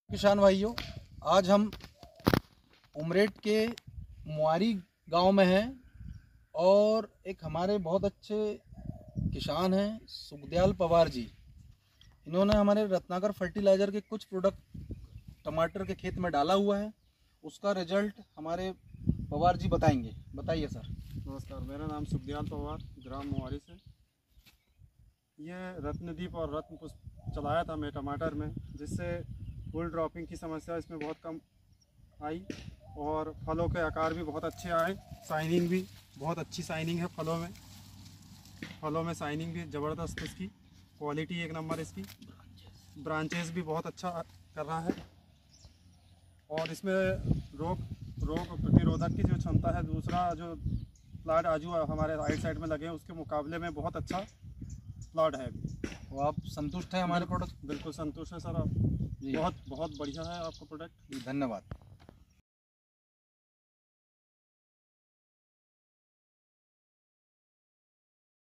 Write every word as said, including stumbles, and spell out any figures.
किसान भाइयों, आज हम उमरेठ के मुआरी गांव में हैं और एक हमारे बहुत अच्छे किसान हैं सुखदयाल पवार जी। इन्होंने हमारे रत्नाकर फर्टिलाइज़र के कुछ प्रोडक्ट टमाटर के खेत में डाला हुआ है। उसका रिजल्ट हमारे पवार जी बताएंगे। बताइए सर। नमस्कार, मेरा नाम सुखदयाल पवार, ग्राम मुआरी से। ये रत्नदीप और रत्न पुष्प चलाया था मैं टमाटर में, जिससे फुल ड्रॉपिंग की समस्या इसमें बहुत कम आई और फलों के आकार भी बहुत अच्छे आए। शाइनिंग भी बहुत अच्छी शाइनिंग है फलों में फलों में शाइनिंग भी ज़बरदस्त, इसकी क्वालिटी एक नंबर, इसकी ब्रांचेस भी बहुत अच्छा कर रहा है और इसमें रोग रोग प्रतिरोधक की जो क्षमता है, दूसरा जो प्लांट आजू हमारे राइट साइड में लगे हैं उसके मुकाबले में बहुत अच्छा प्लांट है। तो आप संतुष्ट हैं हमारे प्रोडक्ट? बिल्कुल संतुष्ट है सर। आप बहुत बहुत बढ़िया है आपका प्रोडक्ट। धन्यवाद।